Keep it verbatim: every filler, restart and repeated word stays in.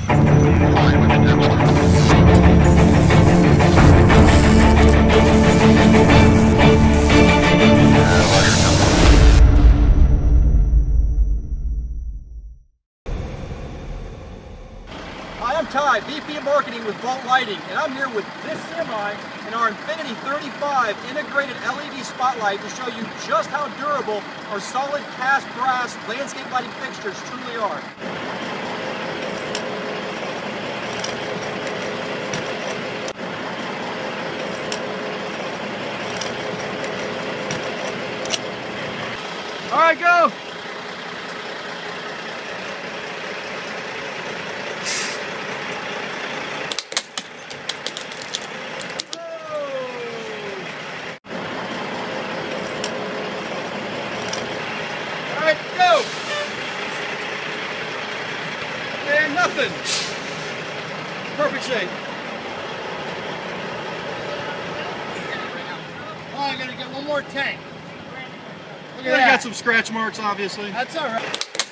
Ty, V P of Marketing with Vault Lighting, and I'm here with this semi and our Infiniti thirty-five integrated L E D spotlight to show you just how durable our solid cast brass landscape lighting fixtures truly are. All right, go! Go! And nothing. Perfect shape. Oh, I gotta get one more tank. Look at that. Got some scratch marks, obviously. That's all right.